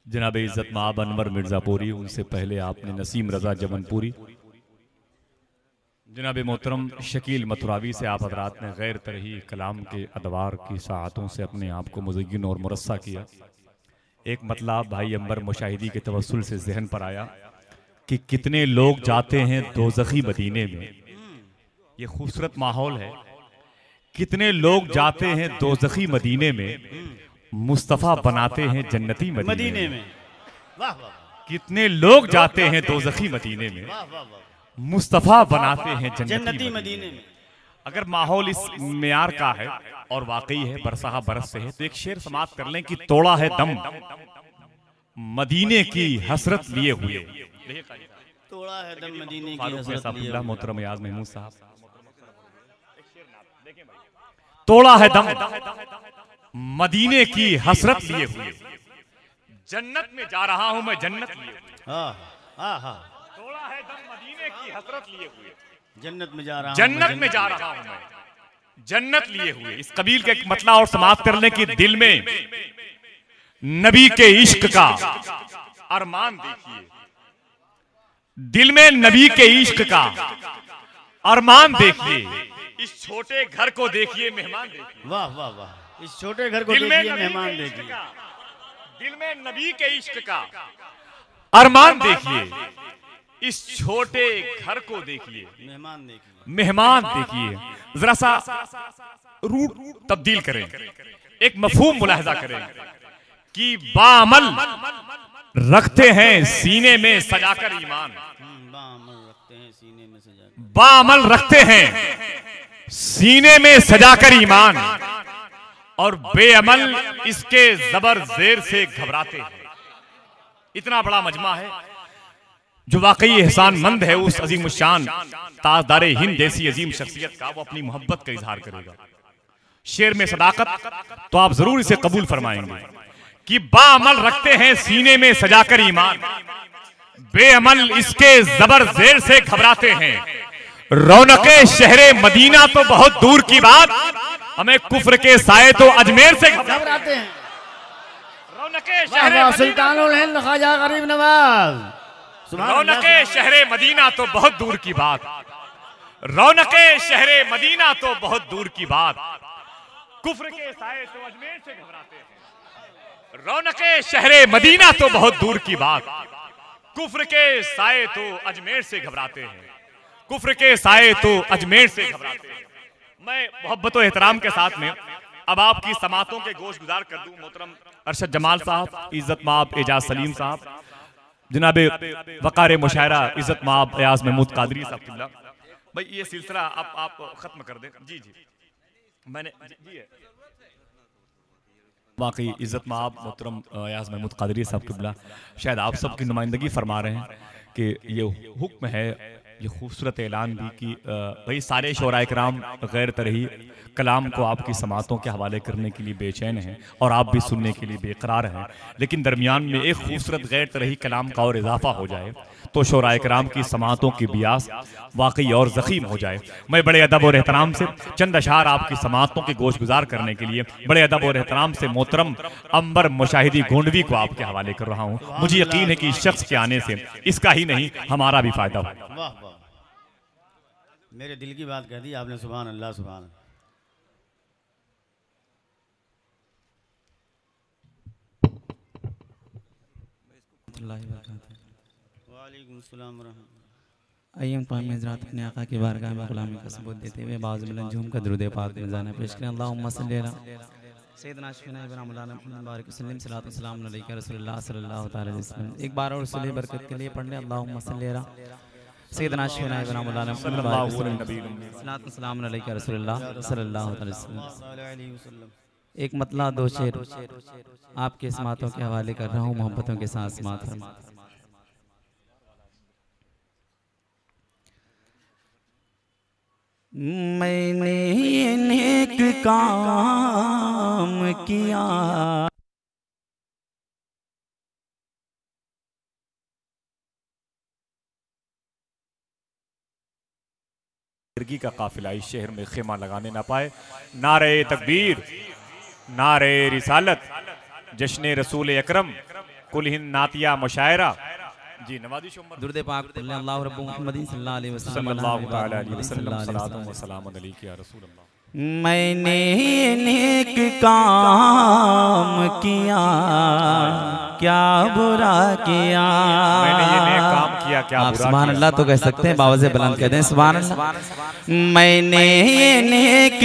जनाब इज़्ज़त माब अनवर मिर्ज़ापुरी, उनसे पहले आपने नसीम रज़ा जमनपुरी, जनाब मोहतरम शकील मथुरावी से आप हज़रात ने गैर तरही कलाम के अदवार की साअतों से अपने आप को मुज़य्यन और मुरस्सा किया। एक मतलब भाई अंबर मुशाहिदी के तवस्सुल से जहन पर आया कि कितने लोग जाते हैं दोज़खी मदीने में। ये खूबसूरत माहौल है। कितने लोग जाते हैं दोज़खी मदीने में, मुस्तफ़ा बनाते हैं जन्नती मदीने में। वाह वाह। कितने लोग जाते हैं दोज़खी मदीने में, वाह वाह वाह। मुस्तफ़ा बनाते हैं जन्नती जन्नती मदीने में। अगर माहौल इस मेयार का है और वाकई है, बरसहा बरस से है, तो एक शेर समाप्त कर लें कि तोड़ा है दम मदीने की हसरत लिए हुए। तोड़ा है दम मदीने की फारूक हसरत लिए साहब, हुए। मोहतरम याज महमूद साहब, तोड़ा है दम मदीने की हसरत लिए हुए, जन्नत में जा रहा हूं मैं जन्नत लिए हुए। हाँ हाँ हाँ। तोड़ा है दम मदीने की हसरत लिए हुए, जन्नत में जा रहा हूं जन्नत में जा रहा हूं मैं जन्नत लिए हुए। इस कबील के एक मतला और समाप्त करने की दिल में नबी के इश्क का अरमान देखिए, दिल में नबी के इश्क का अरमान देखिए, इस छोटे घर को देखिए, मेहमान देखिए। वाह वाह वाह। इस छोटे घर को दिल में देखिए, नबी मेहमान के इश्क देखिए। का, दिल में नबी के इश्क का अरमान देखिए, इस छोटे घर को देखिए, मेहमान देखिए। मेहमान देखिए। जरा सा रूट तब्दील करें, एक मफहूम मुलाहजा करें कि बाअमल रखते हैं सीने में सजाकर ईमान, बाअमल रखते हैं सीने में सजा। बाअमल रखते हैं सीने में सजाकर ईमान, और बेअमल इसके जबर जेर से घबराते हैं। इतना बड़ा मजमा है। जो वाकई एहसानमंद है उस अजीम शान ताजदारे हिंद जैसी अजीम शख्सियत का, वो अपनी मोहब्बत का इजहार करेगा। शेर में सदाकत तो आप जरूर इसे कबूल फरमाएंगे कि बाअमल रखते हैं सीने में सजाकर ईमान, बेअमल इसके जबर जेर से घबराते हैं। रौनके शहरे मदीना तो बहुत दूर की बात, हमें कुफ्र के साए तो अजमेर से घबराते हैं। रौनके वाह वाह। सुल्तानुल हिंद ख्वाजा गरीब नवाज। रौनके शहरे मदीना तो बहुत दूर की बात, रौनके शहरे मदीना तो बहुत दूर की बात, कुफ्र के साए तो अजमेर से घबराते हैं। रौनके शहरे मदीना तो बहुत दूर की बात, कुफ्र के साए तो अजमेर से घबराते हैं, कुफ्र के साए तो अजमेर से घबराते हैं। मैं मोहब्बत और एहतराम के साथ में अब आपकी समातों के गोश गुजार कर दूं। मोहतरम अरशद जमाल साहब, इज्जत माब एजाज सलीम साहब, जनाब वकार मुशायरा इज्जत माब अयाज महमूद कादरी साहब, भाई ये सिलसिला आप खत्म कर दें। जी जी मैंने जी है। वाकई इज्जत माब मोहतरम अयाज महमूद कादरी साहब किबला शायद आप सबकी नुमाइंदगी फरमा रहे हैं कि ये हुक्म है, ये खूबसूरत ऐलान भी कि भाई सारे शोराए कराम गैर तरही कलाम को आपकी समातों के हवाले करने के लिए बेचैन हैं और आप भी सुनने के लिए बेकरार हैं, लेकिन दरमियान में एक खूबसूरत गैर तरही कलाम का और इजाफा हो जाए तो शोराए कराम की समातों की बियास वाकई और ज़ख़ीम हो जाए। मैं बड़े अदब और एहतराम से चंद अशार आपकी समातों के गोश गुजार करने के लिए बड़े अदब और एहतराम से मोहतरम अंबर मुशाहिदी गोंडवी को आपके हवाले कर रहा हूँ। मुझे यकीन है कि इस शख्स के आने से इसका ही नहीं हमारा भी फायदा होगा। वाह वाह। मेरे दिल की बात कह दी आपने। सुभान अल्लाह सुभान। वालेकुम सलाम व रहमतुल्लाह। आइए हम तमाम हज़रात अपने आका की बारगाह में ग़ुलामी का सबूत देते हुए बाज़ बुलंद झूम का दुरूद पाक में जाना पेश करें। अल्लाहुम्मा सल्ली अला सय्यदना शफीना इब्न मौलाना मुहम्मद बारिक वसल्लम सल्लल्लाहु सलाम अलैका रसूलुल्लाह सल्लल्लाहु तआला अलैहि वसल्लम। एक बार और सुले बरकत के लिए पढ़ लें। अल्लाहुम्मा सल्ली अला सय्यदना शफीना इब्न मौलाना मुहम्मद बारिक वसल्लम सल्लल्लाहु सलाम अलैका रसूलुल्लाह सल्लल्लाहु अलैहि वसल्लम। एक मतला दो शेर आपके समातों के हवाले कर रहा हूँ, मोहब्बतों के साथ समात फरमा। मैंने नेक काम किया, जिंदगी का काफिला इस शहर में खेमा लगाने ना पाए। नारे तकबीर, नारे रिसालत, जश्न रसूल अकरम, कुलहिन नातिया मुशायरा। जी नवाजिश उम्र दुरूद पाक अल्लाह रब्बु मुहम्मदिन सल्लल्लाहु अलैहि सल्लल्लाहु तआला अलैहि वसल्लम सलातो व सलाम अलैका या रसूल अल्लाह। मैंने नेक काम किया क्या बुरा किया। मैंने ये नेक काम किया क्या आप बुरा सुभान किया। अल्लाह तो कह सकते हैं, बाबा से बुलंद कहते हैं सुभान अल्लाह। मैंने ये नेक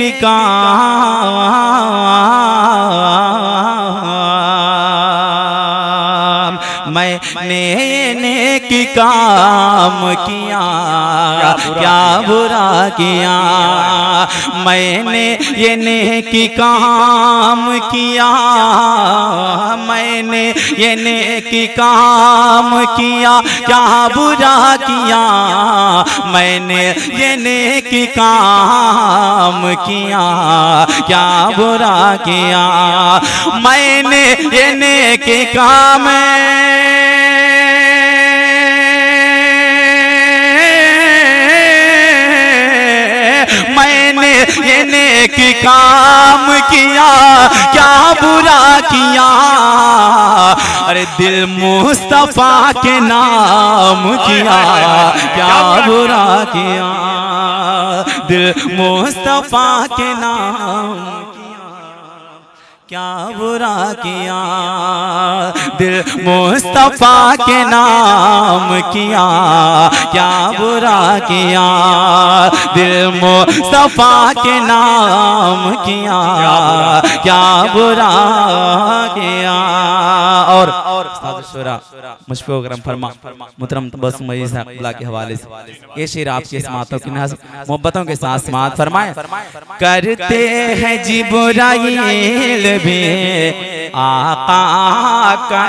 काम, मैंने नेक काम किया क्या बुरा किया। मैंने ये नेक काम किया, मैंने ये नेक काम किया क्या बुरा किया। मैंने ये नेक काम किया क्या बुरा किया। मैंने ये नेक काम मैंने ये नेक काम किया क्या बुरा किया। अरे दिल मुस्तफा के नाम किया क्या बुरा किया। दिल मुस्तफा के नाम क्या बुरा किया। दिल मुस्तफा के नाम किया क्या बुरा किया। दिल मुस्तफा के नाम किया क्या बुरा किया। और मुशफ़िक़ करम फरमा मुहतरम तबस्सुम मजीद के हवाले से ये शेर आपकी इस्मातों की नज़्म मोहब्बतों के साथ समात फरमाए। करते हैं जिब्राइल भी आका का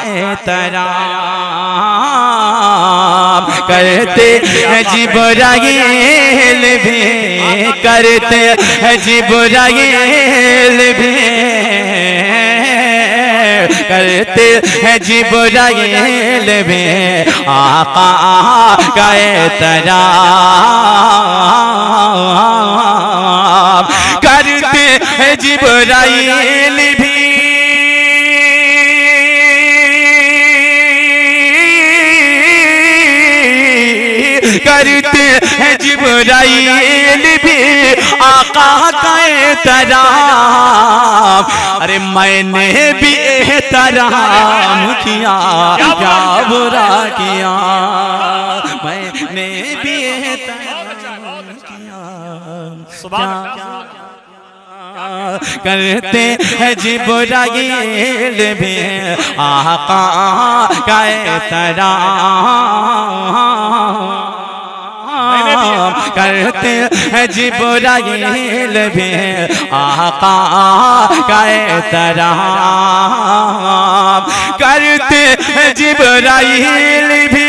एहतराम, करते हैं जिब्राइल भी, करते हैं जिब्राइल भी, करते हैं जिब्राइल भी आका का एहतराम। करते हैं जिब्राइल भी करते हैं जिब्राइल भी आका का एहतराम। अरे मैंने भी एहतराम किया क्या बुरा किया। मैंने भी एहतराम किया करते हैं जिब्राइल भी आका का एहतराम। करते हैं जिब्राइल भी आका का एहतराम। करते हैं जिब्राइल भी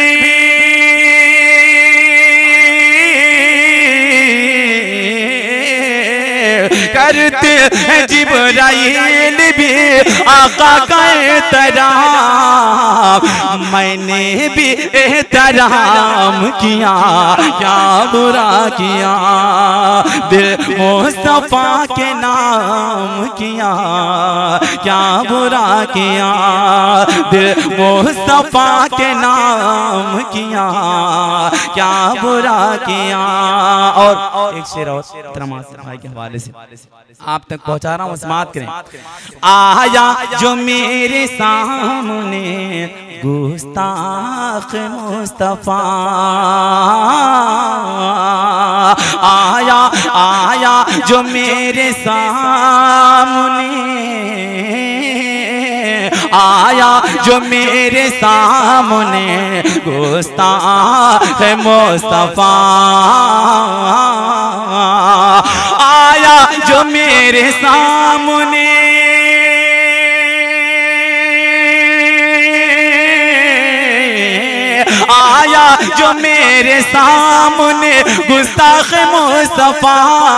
करते हैं जिब्राइल भी आका का एहतराम। मैंने भी एहतराम किया क्या बुरा किया। दिल मुस्तफा के नाम किया क्या बुरा किया। दिल मुस्तफा के नाम किया क्या बुरा किया। और एक शेर और भाई के हवाले से आप तक पहुंचा रहा हूं, समात करें। आया जो मेरे सामने गुस्ताख मुस्तफा, आया आया जो मेरे सामने, आया जो मेरे सामने गुस्ताख मुस्तफा, आया जो मेरे सामने, आया जो मेरे सामने गुस्ताख मुस्तफा।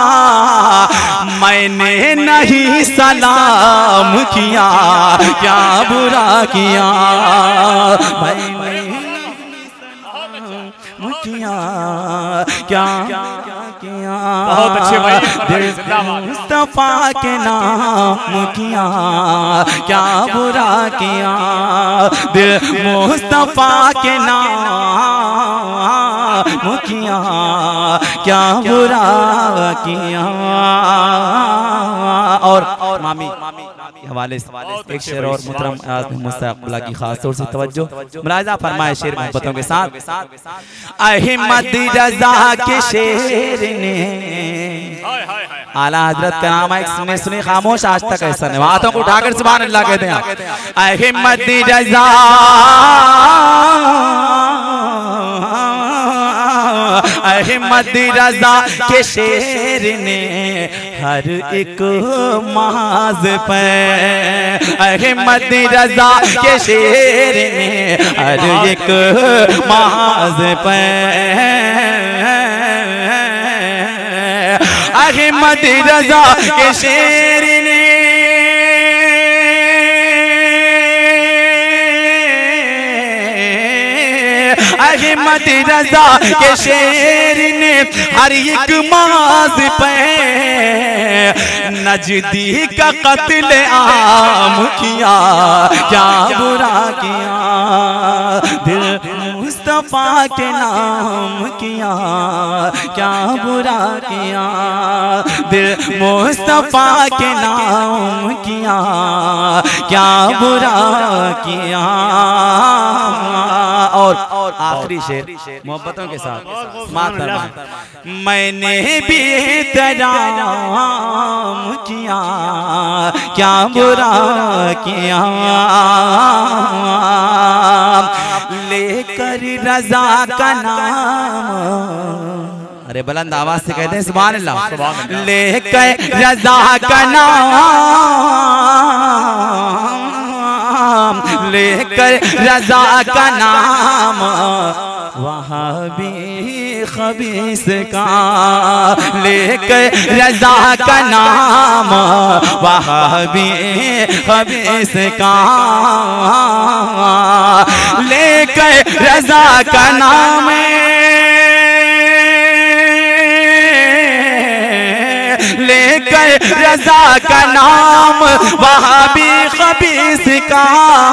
मैंने नहीं सलाम किया क्या बुरा किया। मैंने किया क्या किया बहुत अच्छे भाई, जिंदाबाद। मुस्तफा के नाम किया क्या बुरा किया, दिल मुस्तफा के नाम किया क्या बुरा किया। और मामी के हवाले से एक शेर और मुहतरम मुस्तक़बिला की खास तौर से तवज्जो मुलाहिज़ा फरमाए शेर मोहब्बतों के साथ। अहमद रज़ा के शेर ने आला हजरत का नाम है, सुनी खामोश आज तक ऐसा नहीं, हाथों को उठाकर सुभान अल्लाह कहते हैं। अहमद रज़ा अहमद रज़ा के शेर ने हर एक माज पे, अहमद रज़ा के शेर ने हर एक माज पे, अहमद रज़ा के शेर ने अहमद रज़ा के शेर ने हर एक माज पे नजदीक का कत्ल आम किया क्या बुरा किया, दिल मुस्तफा के नाम किया क्या बुरा किया, दिल मुस्तफा के नाम किया क्या बुरा किया। और आखिरी शेर मोहब्बतों के साथ मातरम, मैंने भी तराम किया क्या बुरा किया, लेकर रज़ा का नाम, अरे बुलंद आवाज से कहते हैं सुभान अल्लाह, लेकर रज़ा का नाम, लेकर रज़ा का नाम वहाबी खबीस का, लेकर रज़ा का नाम वहाबी खबीस का, लेकर रज़ा का नाम लेकर रज़ा का नाम वहाबी खबीस का,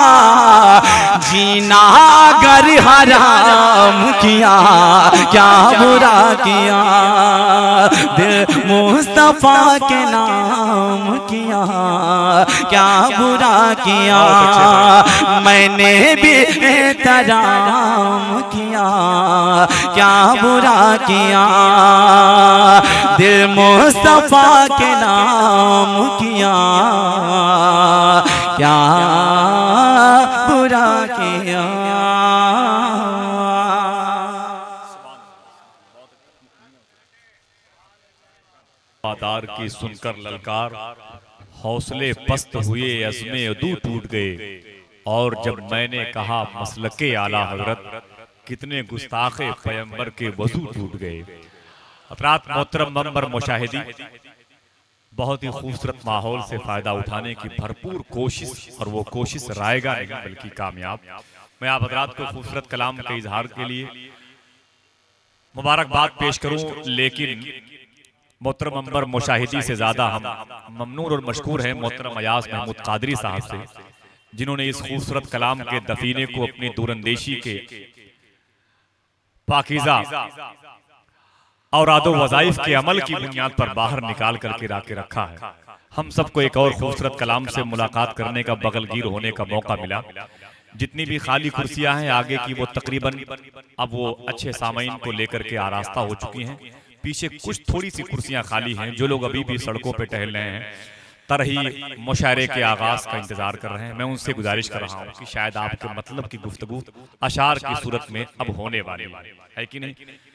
जीना अगर हराम किया क्या बुरा किया, दिल मुस्तफा के नाम किया क्या बुरा किया, मैंने भी एहतराम किया क्या बुरा किया, दिल मुस्तफा के नाम किया क्या बुरा किया। वफादार की सुनकर ललकार, हौसले पस्त हुए अज़्मे अदू टूट गए, और जब मैंने कहा मसलके आला हजरत, कितने गुस्ताखे पैगंबर के वज़ू टूट गए। हज़रात मोहतरम मेंबर मुशाहिदी, बहुत ही खूबसूरत माहौल से फायदा उठाने की भरपूर कोशिश, और वो कोशिश रायगा नहीं बल्कि कामयाब। मैं आप हज़रात को खूबसूरत कलाम के इजहार के लिए मुबारकबाद पेश करूं, लेकिन मोहतरम मेंबर मुशाहिदी से ज्यादा हम ममनून और मशकूर हैं मोहतरम अयाज महमूद कादरी साहब से, जिन्होंने इस खूबसूरत कलाम के दफीने को अपनी दूरंदेशी के पाकीज़ा और आदो वज़ाइफ के अमल की बुनियाद पर बाहर निकाल करके राके रखा है। हम सबको एक और खूबसूरत कलाम से मुलाकात करने का, बगलगीर होने का मौका मिला। जितनी भी खाली कुर्सियां हैं आगे की, वो तकरीबन अब वो अच्छे सामाइन को लेकर के आरास्ता हो चुकी हैं। पीछे कुछ थोड़ी सी कुर्सियां खाली हैं, जो लोग अभी भी सड़कों पे टहल रहे हैं, तरही मुशायरे के आगाज का इंतजार कर रहे हैं। मैं उनसे गुजारिश कर रहा हूँ कि शायद आपके मतलब की गुफ्तगू अशार की सूरत में अब होने वाली है कि नहीं।